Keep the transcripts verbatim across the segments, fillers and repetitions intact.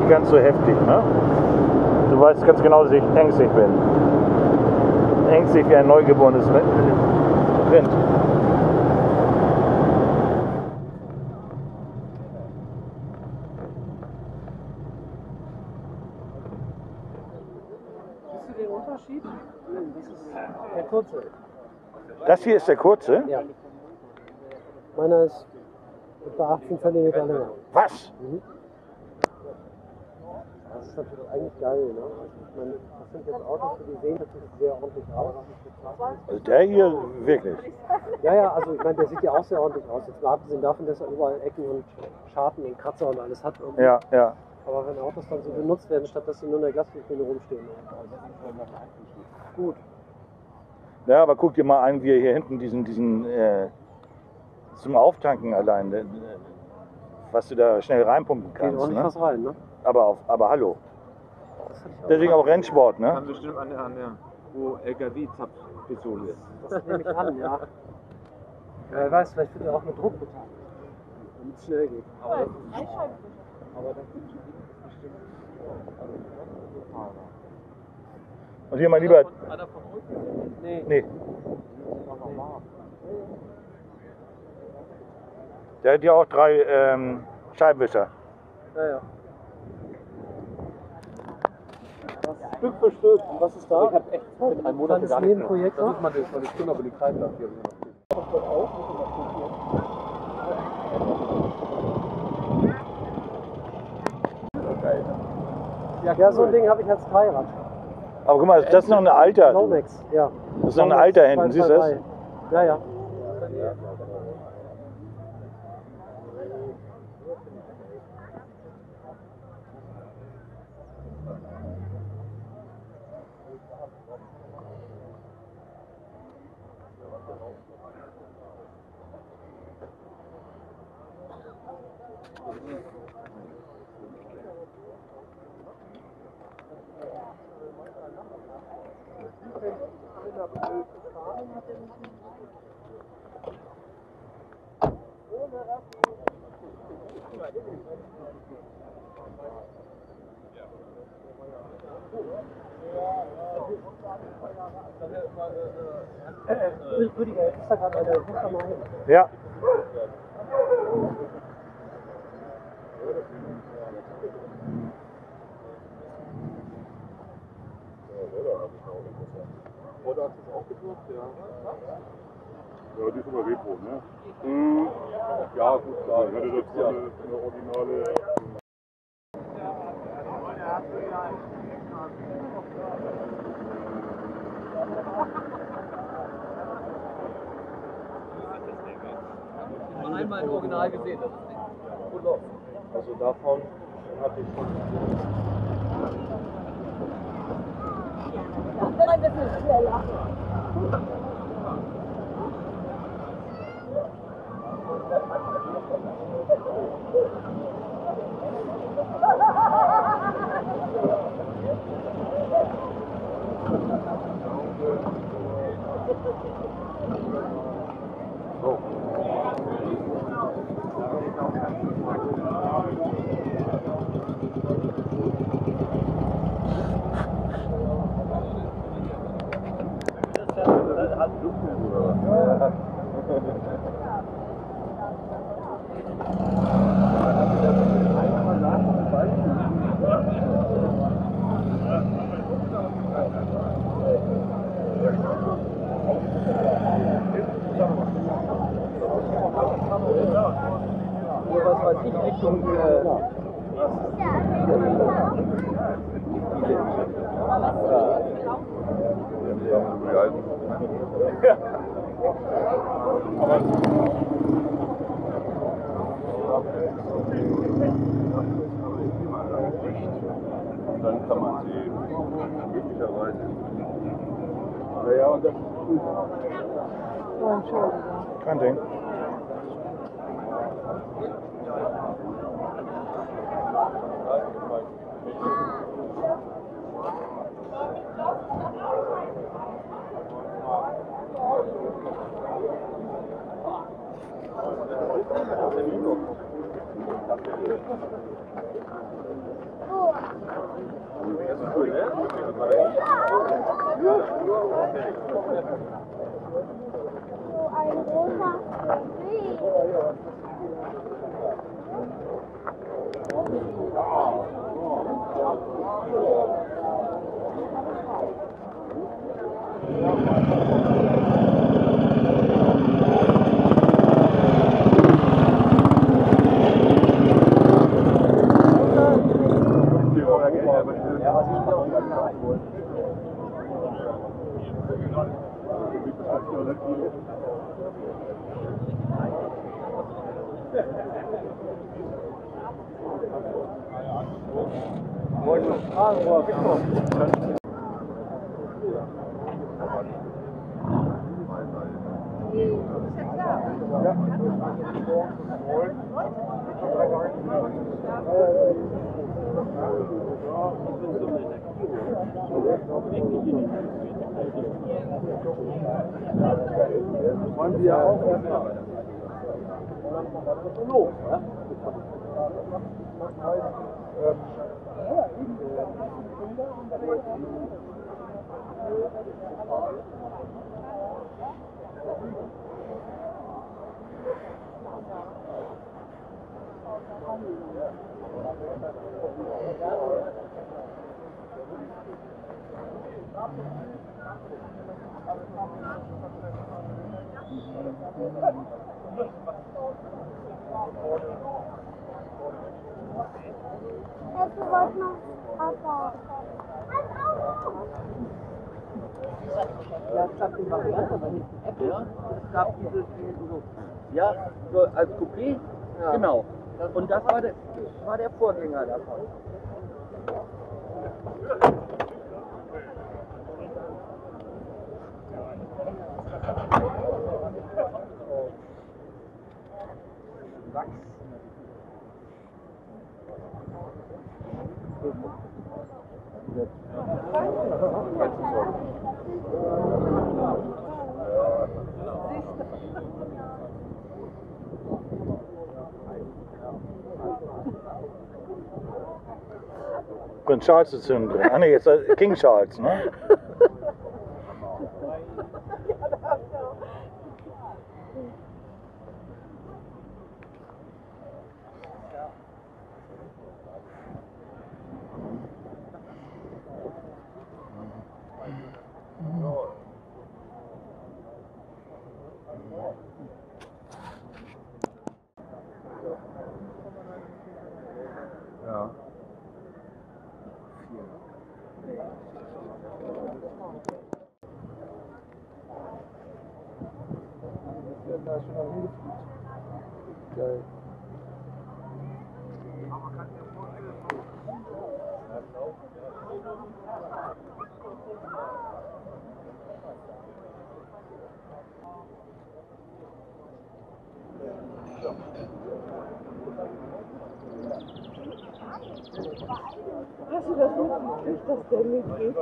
nicht ganz so heftig, ne? Du weißt ganz genau, dass ich ängstlich bin. Ängstlich wie ein neugeborenes Rind. Den Unterschied? Das ist der kurze. Das hier ist der kurze? Ja. Meiner ist etwa achtzehn Zentimeter länger. Was? Mhm. Das ist natürlich eigentlich geil, ne? Ich meine, das sind jetzt Autos, die sehen natürlich sehr ordentlich aus. Also der hier wirklich. Ja, ja, also ich meine, der sieht ja auch sehr ordentlich aus. Jetzt mal abgesehen davon, dass er überall Ecken und Scharten und Kratzer und alles hat. Irgendwie. Ja, ja. Aber wenn Autos dann so benutzt werden, statt dass sie nur in der Glasvitrine rumstehen. Gut. Ja, aber guck dir mal an, wie er hier hinten diesen, diesen äh, zum Auftanken allein, äh, was du da schnell reinpumpen kannst. Geht ordentlich Ne? was rein, ne? Aber, auf, aber hallo. Deswegen auch Rennsport, ne? Kann bestimmt an der, an der wo L K W-Zapfpistole ist. Das nehme ich an, ja. Ja, wer weiß, vielleicht wird er auch mit Druck betankt, damit es schnell geht. Aber das ist aber das ist bestimmt. Und hier mein lieber. Einer von uns? Nee. Nee. Der hat ja auch drei ähm, Scheibenwischer. Ja, ja. Stück für Stück. Und was ist da? Ich hab echt seit drei Monaten gar nicht mehr. Das ist meine, meine Stunde, aber die Kreidler hier. Ja, so ein Ding habe ich als Dreirad. Aber guck mal, das ist noch ein Alter. Nomex, ja. Das ist noch ein Alter hinten, siehst du das? Ja, ja. Rüdiger, ist da gerade eine Rufkammer hin? Ja. Heute hast du es auch gedruckt, ja. Ja, die ist aber Repro, ne? Mhm. Ja, gut, klar. Ich hatte das ja eine, eine originale. Ich habe einmal im Original gesehen, das ist gut los. Also davon hatte ich schon. Ein bisschen schneller. Was weiß ich, Richtung äh, Und dann kann man sie möglicherweise. Naja, und das ist gut. Oh, Entschuldigung. Kein Ding. Oh. ein roter Weg. Wollen Sie ja auch erstmal. Los, ne? Jetzt wollten wir Wasser. Ja, es gab die Variante, aber nicht die Apple. Ja. Es gab diese, so, ja, so als Coupé, ja. Genau. Und das war der, war der Vorgänger davon. Lachs. Prinz Charles ist hinten drin. Ah ne, jetzt äh, King Charles, ne? Ja. Geil. Hast du das mitgekriegt, dass der mitgeht?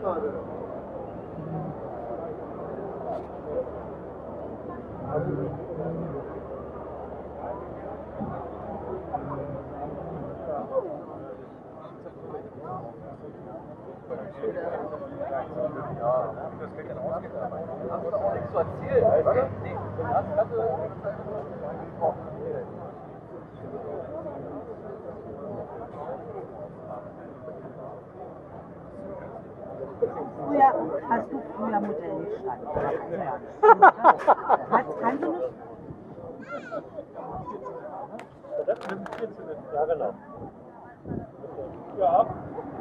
Hast du auch nichts zu erzählen? Oder? Nee. Hast du Früher hast du früher Modell gestanden. Hast, kannst du nicht? Ja, genau. Ja.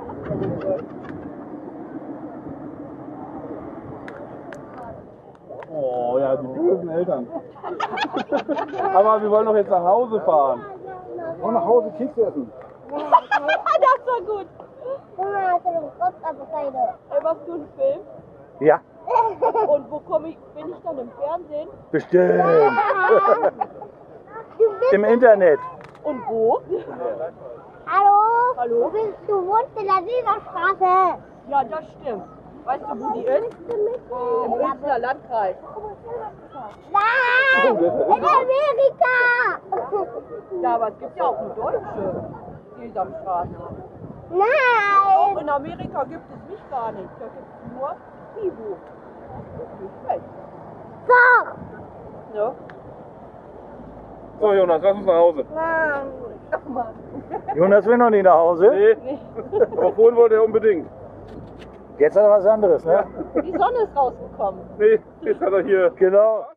Oh ja, die bösen Eltern. Aber wir wollen doch jetzt nach Hause fahren. Und nach Hause Kekse essen. Das war gut. Ey, machst du einen Film? Ja, Und wo komme ich, bin ich dann im Fernsehen? bestimmt. Im Internet. Und wo? Hallo? Hallo? Du, bist, du wohnst in der Weserstraße. Ja, das stimmt. Weißt du, wo die ist? Im Münchner Landkreis. Nein! In Amerika! Ja, aber es gibt ja auch eine deutsche Sesamstraße. Auch Nein! in Amerika gibt es mich gar nicht. Da gibt es nur Fibu. Nicht schlecht. Doch! Ne? So Jonas, lass uns nach Hause. Nein! Ach Mann. Jonas will noch nicht nach Hause. Nee, aber vorhin wollte er unbedingt. Jetzt hat er was anderes, ne? Die Sonne ist rausgekommen. Nee, jetzt hat er hier. Genau.